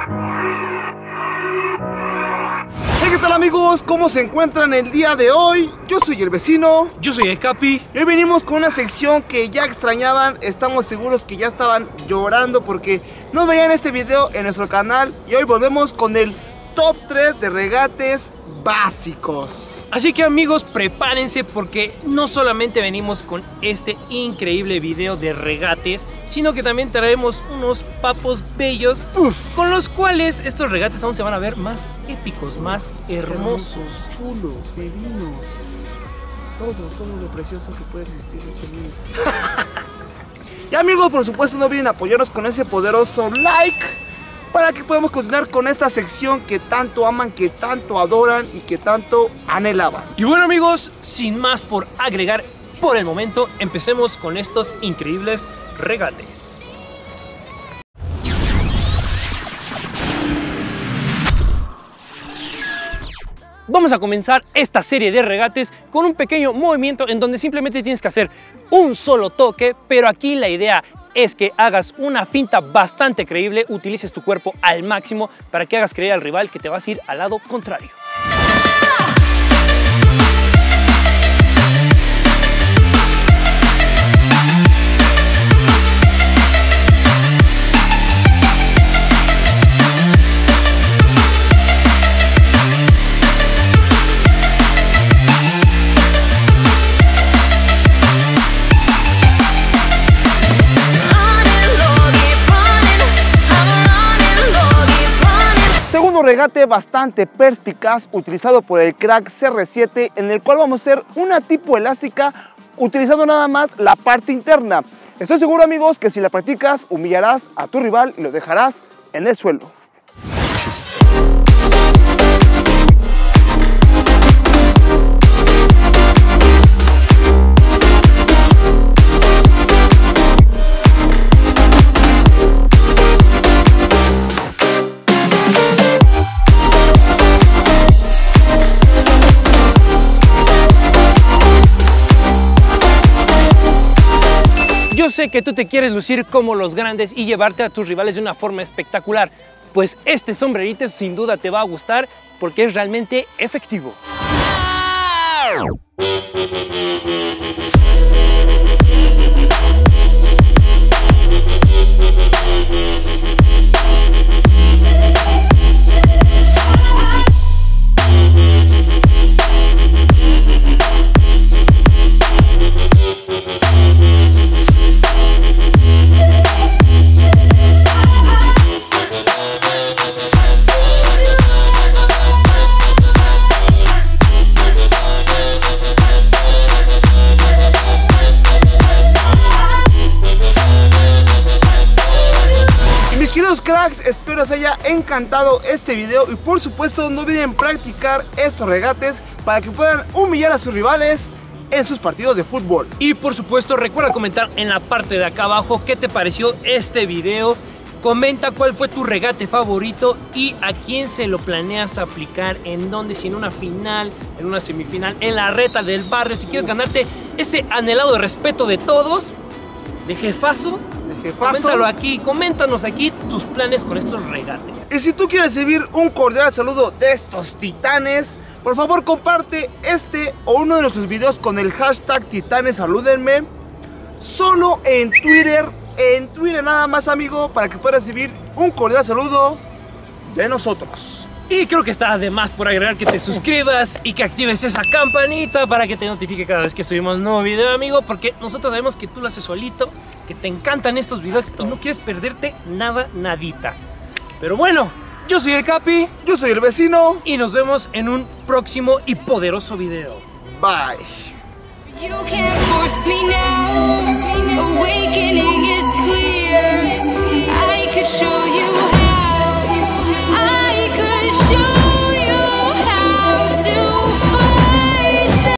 ¿Qué tal, amigos? ¿Cómo se encuentran el día de hoy? Yo soy el vecino. Yo soy el Capi. Y hoy venimos con una sección que ya extrañaban. Estamos seguros que ya estaban llorando porque no veían este video en nuestro canal. Y hoy volvemos con el top 3 de regates básicos. Así que, amigos, prepárense porque no solamente venimos con este increíble video de regates, sino que también traemos unos papos bellos con los cuales estos regates aún se van a ver más épicos, más hermosos, chulos, divinos. Todo lo precioso que puede existir en este mundo. Y, amigos, por supuesto, no olviden apoyarnos con ese poderoso like para que podamos continuar con esta sección que tanto aman, que tanto adoran y que tanto anhelaban. Y bueno, amigos, sin más por agregar por el momento, empecemos con estos increíbles regates. Vamos a comenzar esta serie de regates con un pequeño movimiento en donde simplemente tienes que hacer un solo toque, pero aquí la idea es que hagas una finta bastante creíble, utilices tu cuerpo al máximo para que hagas creer al rival que te vas a ir al lado contrario. Segundo regate bastante perspicaz utilizado por el crack CR7, en el cual vamos a hacer una tipo elástica utilizando nada más la parte interna. Estoy seguro, amigos, que si la practicas humillarás a tu rival y lo dejarás en el suelo. Yo sé que tú te quieres lucir como los grandes y llevarte a tus rivales de una forma espectacular, pues este sombrerito sin duda te va a gustar porque es realmente efectivo. Cracks, espero les haya encantado este video y por supuesto no olviden practicar estos regates para que puedan humillar a sus rivales en sus partidos de fútbol. Y por supuesto recuerda comentar en la parte de acá abajo qué te pareció este video. Comenta cuál fue tu regate favorito y a quién se lo planeas aplicar, en dónde, si en una final, en una semifinal, en la reta del barrio, si quieres ganarte ese anhelado respeto de todos, de jefazo. Coméntalo aquí, coméntanos aquí tus planes con estos regates. Y si tú quieres recibir un cordial saludo de estos titanes, por favor comparte este o uno de nuestros videos con el hashtag titanesalúdenme solo en Twitter nada más, amigo, para que puedas recibir un cordial saludo de nosotros. Y creo que está de más por agregar que te suscribas y que actives esa campanita para que te notifique cada vez que subimos un nuevo video, amigo, porque nosotros sabemos que tú lo haces solito, que te encantan estos videos y no quieres perderte nada, nadita. Pero bueno, yo soy el Capi. Yo soy el vecino. Y nos vemos en un próximo y poderoso video. Bye. You can't force me now. Awakening is